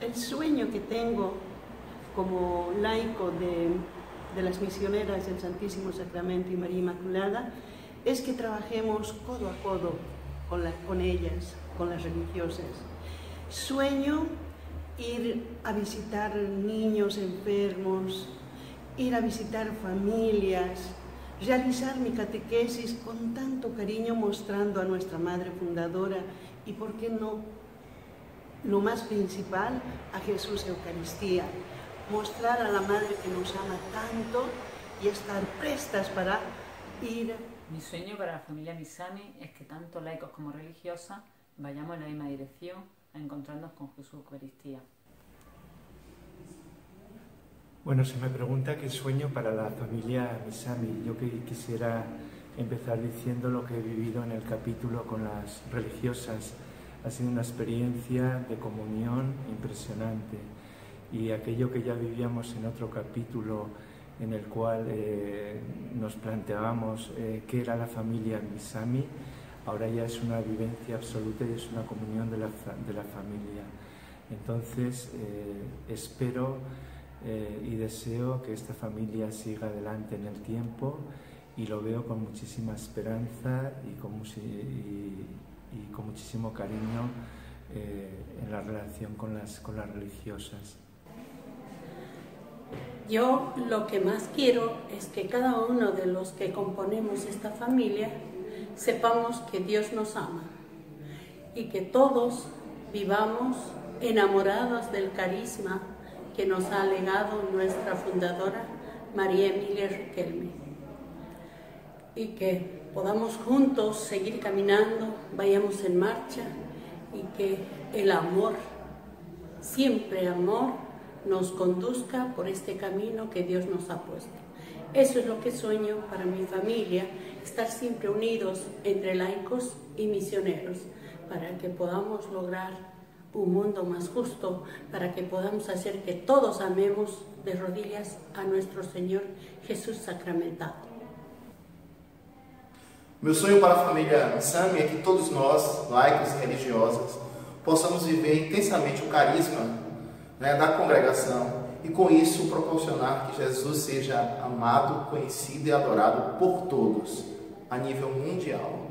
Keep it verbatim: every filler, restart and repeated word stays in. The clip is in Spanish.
el sueño que tengo como laico de, de las misioneras del Santísimo Sacramento y María Inmaculada es que trabajemos codo a codo con, la, con ellas, con las religiosas. Sueño ir a visitar niños enfermos, ir a visitar familias, realizar mi catequesis con tanto cariño mostrando a nuestra Madre Fundadora y, ¿por qué no?, lo más principal, a Jesús Eucaristía. Mostrar a la Madre que nos ama tanto y estar prestas para ir. Mi sueño para la familia Misami es que tanto laicos como religiosas vayamos en la misma dirección a encontrarnos con Jesús Eucaristía. Bueno, se me pregunta qué sueño para la familia Misami. Yo que quisiera empezar diciendo lo que he vivido en el capítulo con las religiosas. Ha sido una experiencia de comunión impresionante, y aquello que ya vivíamos en otro capítulo en el cual eh, nos planteábamos eh, qué era la familia Misami, ahora ya es una vivencia absoluta y es una comunión de la, de la familia. Entonces eh, espero eh, y deseo que esta familia siga adelante en el tiempo, y lo veo con muchísima esperanza y con, y, y con muchísimo cariño eh, en la relación con las, con las religiosas. Yo lo que más quiero es que cada uno de los que componemos esta familia sepamos que Dios nos ama y que todos vivamos enamorados del carisma que nos ha legado nuestra fundadora María Emilia Riquelme, y que podamos juntos seguir caminando, vayamos en marcha, y que el amor, siempre amor, nos conduzca por este camino que Dios nos ha puesto. Eso es lo que sueño para mi familia, estar siempre unidos entre laicos y misioneros, para que podamos lograr un mundo más justo, para que podamos hacer que todos amemos de rodillas a nuestro Señor Jesús sacramentado. Meu sonho para a família Misami é que todos nós, laicos e religiosas, possamos viver intensamente o carisma, né, da congregação, e com isso proporcionar que Jesus seja amado, conhecido e adorado por todos, a nível mundial.